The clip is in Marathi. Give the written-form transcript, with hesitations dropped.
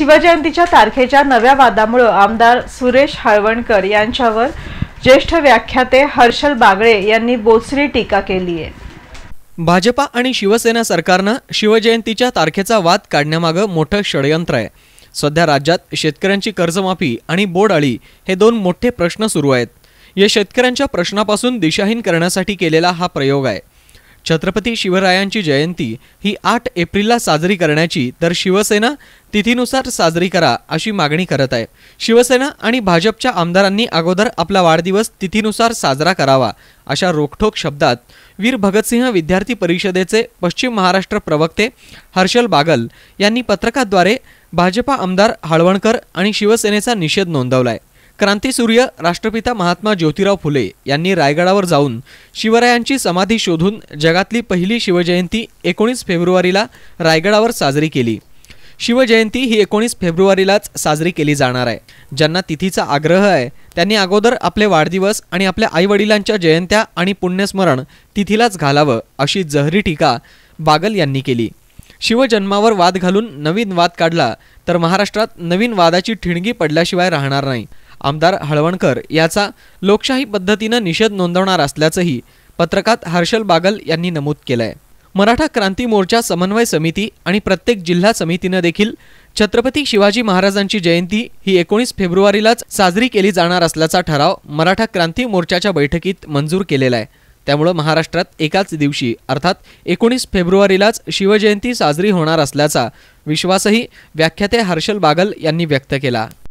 शिवजयंतीच्या तारखेच्या नव्या वादामुळे आमदार सुरेश हळवणकर यांच्यावर ज्येष्ठ व्याख्याते हर्षल बागळे यांनी बोचरी टीका केली आहे। भाजपा आणि शिवसेना सरकारनं शिवजयंतीच्या तारखेचा वाद काढण्यामागे मोठं षडयंत्र आहे। सध्या राज्यात शेतकऱ्यांची कर्जमाफी आणि बोंडअळी हे दोन मोठे प्रश्न सुरू आहेत। या शेतकऱ्यांच्या प्रश्नापासून दिशाहीन करण्यासाठी केलेला हा प्रयोग आहे। छत्रपती शिवरायांची जयंती ही 8 एप्रिलला साजरी करण्याची तर शिवसेना तिथीनुसार साजरी करा अशी मागणी करत आहे। शिवसेना आणि भाजपच्या आमदारांनी अगोदर आपला वाढदिवस तिथीनुसार साजरा करावा अशा रोखठोक शब्दात वीर भगतसिंह विद्यार्थी परिषदेचे पश्चिम महाराष्ट्र प्रवक्ते हर्षल बागल यांनी पत्रकाद्वारे भाजपा आमदार हळवणकर आणि शिवसेनेचा निषेध नोंदवलाय। क्रांतीसूर्य राष्ट्रपिता महात्मा ज्योतिराव फुले यांनी रायगडावर जाऊन शिवरायांची समाधी शोधून जगातली पहिली शिवजयंती 19 फेब्रुवारीला रायगडावर साजरी केली। शिवजयंती ही 19 फेब्रुवारीलाच साजरी केली जाणार आहे। ज्यांना तिथीचा आग्रह आहे त्यांनी अगोदर आपले वाढदिवस आणि आपल्या आईवडिलांच्या जयंत्या आणि पुण्यस्मरण तिथीलाच घालावं अशी जहरी टीका बागल यांनी केली। शिवजन्मावर वाद घालून नवीन वाद काढला तर महाराष्ट्रात नवीन वादाची ठिणगी पडल्याशिवाय राहणार नाही। आमदार हळवणकर याचा लोकशाही पद्धतीने निषेध नोंदवणार असल्याचंही पत्रकात हर्षल बागल यांनी नमूद केलंय। मराठा क्रांती मोर्चा समन्वय समिती आणि प्रत्येक जिल्हा समितीने देखील छत्रपती शिवाजी महाराजांची जयंती ही 19 फेब्रुवारीलाच साजरी केली जाणार असल्याचा ठराव मराठा क्रांती मोर्चाच्या बैठकीत मंजूर केलेला आहे। त्यामुळे महाराष्ट्रात एकाच दिवशी अर्थात 19 फेब्रुवारीलाच शिवजयंती साजरी होणार असल्याचा विश्वासही व्याख्याते हर्षल बागल यांनी व्यक्त केला।